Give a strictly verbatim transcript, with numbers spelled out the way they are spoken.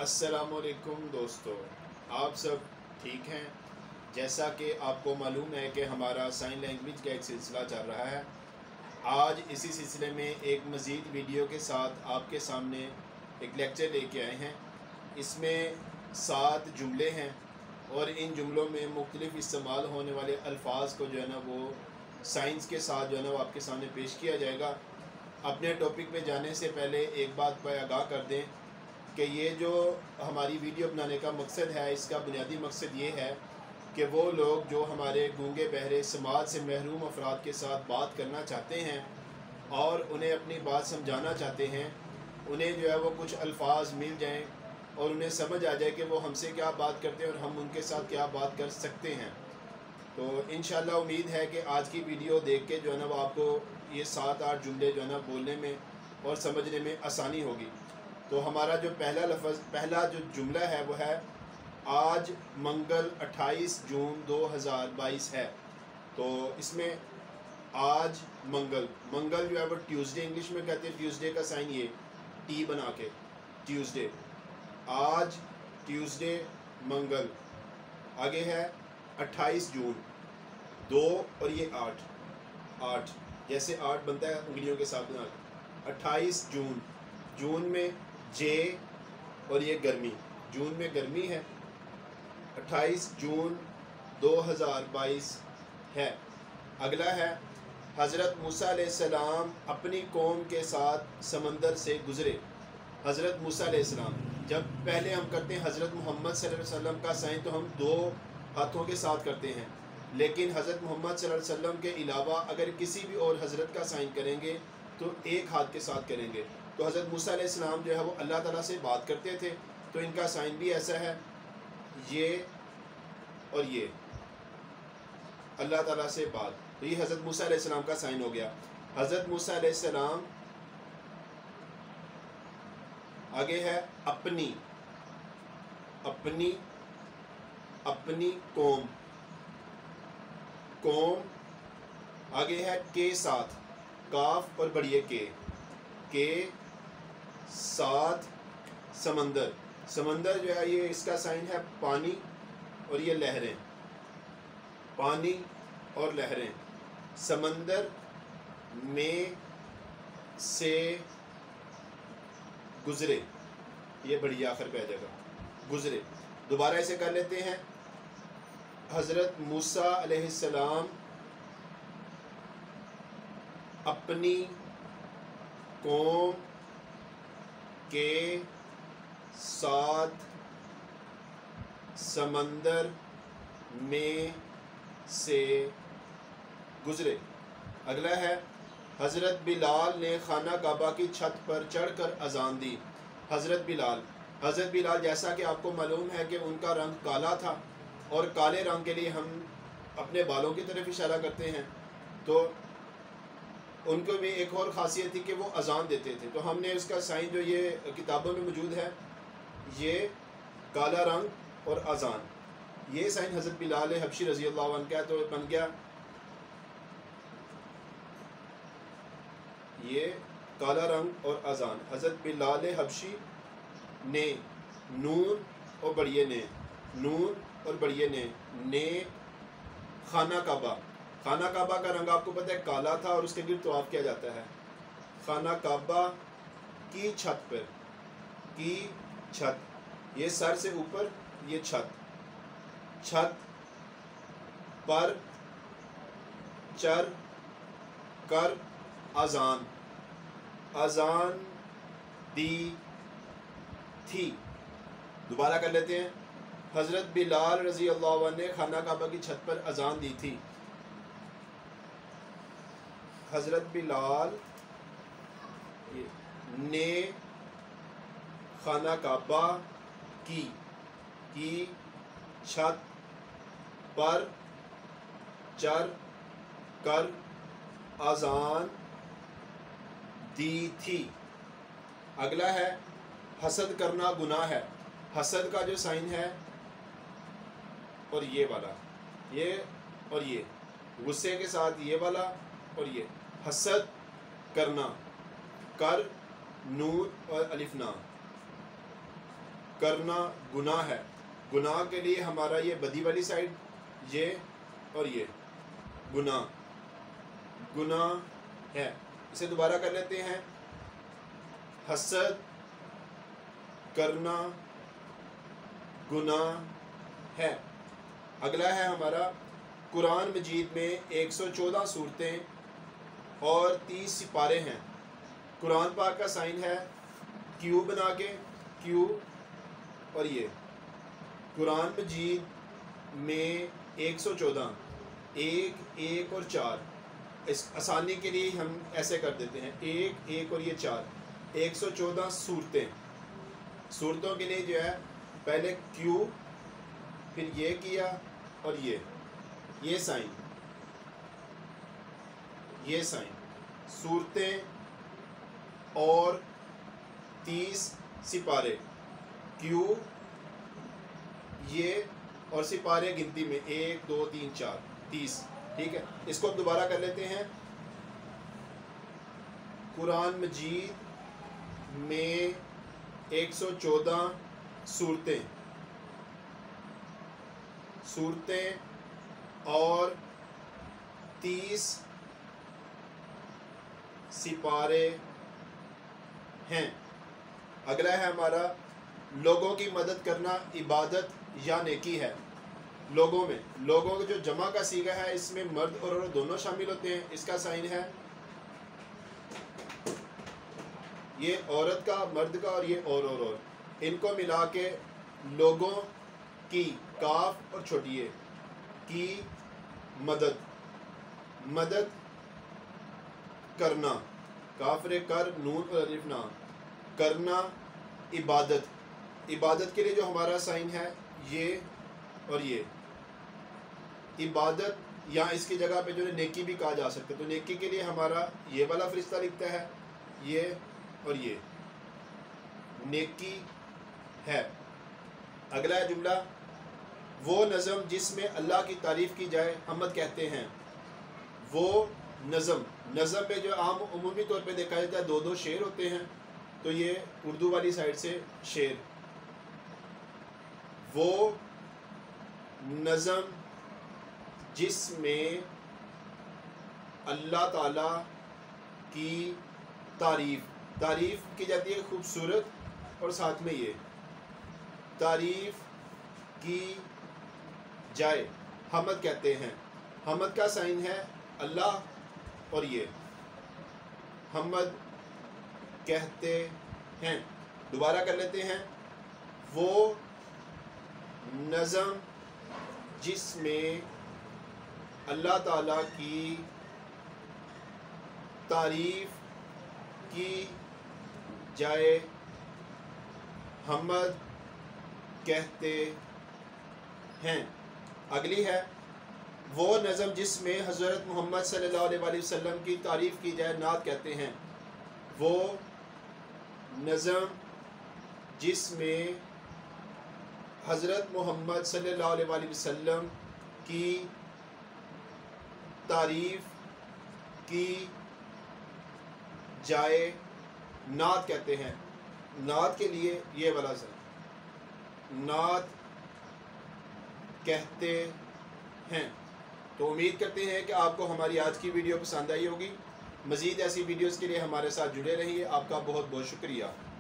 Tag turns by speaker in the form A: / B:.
A: अस्सलाम वालेकुम दोस्तों, आप सब ठीक हैं। जैसा कि आपको मालूम है कि हमारा साइन लैंग्वेज का एक सिलसिला चल रहा है। आज इसी सिलसिले में एक मज़ीद वीडियो के साथ आपके सामने एक लेक्चर लेके आए हैं। इसमें सात जुमले हैं और इन जुमलों में मुख्तलिफ़ इस्तेमाल होने वाले अल्फाज को जो है ना वो साइंस के साथ जो है ना वो आपके सामने पेश किया जाएगा। अपने टॉपिक पे जाने से पहले एक बात पर आगाह कर दें कि ये जो हमारी वीडियो बनाने का मकसद है, इसका बुनियादी मकसद ये है कि वो लोग जो हमारे गूंगे बहरे समाज से महरूम अफराद के साथ बात करना चाहते हैं और उन्हें अपनी बात समझाना चाहते हैं, उन्हें जो है वो कुछ अल्फाज मिल जाएं और उन्हें समझ आ जाए कि वो हमसे क्या बात करते हैं और हम उनके साथ क्या बात कर सकते हैं। तो इंशाल्लाह उम्मीद है कि आज की वीडियो देख के जो है ना वो आपको ये सात आठ जुमले जो है ना बोलने में और समझने में आसानी होगी। तो हमारा जो पहला लफ्ज़ पहला जो जुमला है वो है आज मंगल अट्ठाईस जून दो हज़ार बाईस है। तो इसमें आज मंगल मंगल जो है वो ट्यूसडे इंग्लिश में कहते हैं। ट्यूसडे का साइन ये टी बना के ट्यूसडे, आज ट्यूसडे मंगल। आगे है अट्ठाईस जून, दो और ये आठ आठ जैसे आठ बनता है उंगलियों के साथ बना के। अट्ठाईस जून, जून में जे और ये गर्मी, जून में गर्मी है। अट्ठाईस जून दो हज़ार बाईस है। अगला है हज़रत मूसा अलैहिस्सलाम अपनी कौम के साथ समंदर से गुज़रे। हज़रत मूसा अलैहिस्सलाम, जब पहले हम करते हैं हज़रत मोहम्मद सल्लल्लाहु अलैहि वसल्लम का साइन तो हम दो हाथों के साथ करते हैं, लेकिन हज़रत मोहम्मद सल्लल्लाहु अलैहि वसल्लम के अलावा अगर किसी भी और हज़रत का साइन करेंगे तो एक हाथ के साथ करेंगे। तो हज़रत मूसा अलैहिस्सलाम जो है वो अल्लाह ताला से बात करते थे, तो इनका साइन भी ऐसा है, ये और ये अल्लाह ताला से बात। तो ये हज़रत मूसा अलैहिस्सलाम का साइन हो गया। हज़रत मूसा अलैहिस्सलाम आगे है अपनी अपनी अपनी कौम कौम। आगे है के साथ, काफ और बढ़िए के के साथ समंदर। समंदर जो है ये इसका साइन है पानी और ये लहरें, पानी और लहरें। समंदर में से गुज़रे, ये बढ़िया आखिर पे आ जाएगा, गुज़रे। दोबारा इसे कर लेते हैं। हज़रत मूसा अलैहिस्सलाम अपनी कौम के साथ समंदर में से गुज़रे। अगला है हज़रत बिलाल ने खाना काबा की छत पर चढ़कर अजान दी। हज़रत बिलाल हज़रत बिलाल जैसा कि आपको मालूम है कि उनका रंग काला था और काले रंग के लिए हम अपने बालों की तरफ इशारा करते हैं, तो उनको भी एक और ख़ासियत थी कि वो अजान देते थे। तो हमने उसका साइन जो ये किताबों में मौजूद है, ये काला रंग और अजान, ये साइन हज़रत बिलाल हबशी रज़ी अल्लाह अन्हु का तो बन गया ये काला रंग और अजान। हज़रत बिलाल हबशी ने नून और बढ़िए ने नून और बढ़िए ने ने खाना काबा। खाना काबा का रंग आपको पता है काला था और उसके गिर्द तवाफ किया जाता है। खाना काबा की छत पर, की छत, ये सर से ऊपर ये छत, छत पर चढ़ कर अजान अजान दी थी। दोबारा कर लेते हैं। हज़रत बिलाल रज़ी अल्लाह अन्हु ने खाना काबा की छत पर अजान दी थी। हज़रत बिलाल ने खाना काबा की की छत पर चढ़ कर अजान दी थी। अगला है हसद करना गुनाह है। हसद का जो साइन है और ये वाला, ये और ये गुस्से के साथ ये वाला और ये हसद करना, कर नून और अलिफ ना, کرنا گناہ ہے. گناہ کے لیے ہمارا یہ بدی والی سائڈ یہ اور یہ گناہ گناہ ہے. اسے دوبارہ کر لیتے ہیں. حسد کرنا گناہ ہے. اگلا ہے ہمارا قرآن مجید میں ایک سو چودہ صورتیں اور تیس سپارے ہیں. قرآن پاک کا سائن ہے کیو بنا کے کیو اور یہ قرآن مجید میں ایک سو چودہ ایک ایک اور چار. اس آسانی کے لیے ہم ایسے کر دیتے ہیں ایک ایک اور یہ چار ایک سو چودہ صورتیں. صورتوں کے لیے جو ہے پہلے کیو پھر یہ کیا اور یہ یہ سائن یہ سائن صورتیں اور تیس سپارے کیو یہ اور سپارے گنتی میں ایک دو تین چار تیس. ٹھیک ہے. اس کو دوبارہ کر لیتے ہیں. قرآن مجید میں ایک سو چودہ صورتیں صورتیں اور تیس سپارے ہیں. اگلا ہے ہمارا لوگوں کی مدد کرنا عبادت یا نیکی ہے. لوگوں میں لوگوں جو جمع کا صیغہ ہے اس میں مرد اور عورت دونوں شامل ہوتے ہیں. اس کا سائن ہے یہ عورت کا مرد کا اور یہ اور اور اور ان کو ملا کے لوگوں کی کاف اور چھوٹیے کی مدد مدد کرنا کافر کر نون اور الف نہ کرنا عبادت عبادت کے لیے جو ہمارا سائن ہے یہ اور یہ عبادت یا اس کی جگہ پہ جو ہے نیکی بھی کہا جا سکتا ہے. تو نیکی کے لیے ہمارا یہ والا فرشتہ لکھتا ہے یہ اور یہ نیکی ہے. اگلا ہے جملہ وہ نظم جس میں اللہ کی تعریف کی جائے حمد کہتے ہیں. وہ نظم نظم میں جو عام عمومی طور پہ دیکھا جاتا ہے دو دو شعر ہوتے ہیں تو یہ اردو والی سائڈ سے شعر. وہ نظم جس میں اللہ تعالیٰ کی تعریف تعریف کی جاتی ہے خوبصورت اور ساتھ میں یہ تعریف کی جائے حمد کہتے ہیں. حمد کا سائن ہے اللہ اور یہ حمد کہتے ہیں. دوبارہ کر لیتے ہیں. وہ نظم جس میں اللہ تعالیٰ کی تعریف کی جائے حمد کہتے ہیں. اگلی ہے وہ نظم جس میں حضرت محمد صلی اللہ علیہ وآلہ وسلم کی تعریف کی جائے نعت کہتے ہیں. وہ نظم جس میں حضرت محمد صلی اللہ علیہ وآلہ وسلم کی تعریف کی جائے نعت کہتے ہیں. نعت کے لیے یہ والا سر نعت کہتے ہیں. تو امید کرتے ہیں کہ آپ کو ہماری آج کی ویڈیو پسند آئی ہوگی. مزید ایسی ویڈیوز کے لیے ہمارے ساتھ جڑے رہیے. آپ کا بہت بہت شکریہ.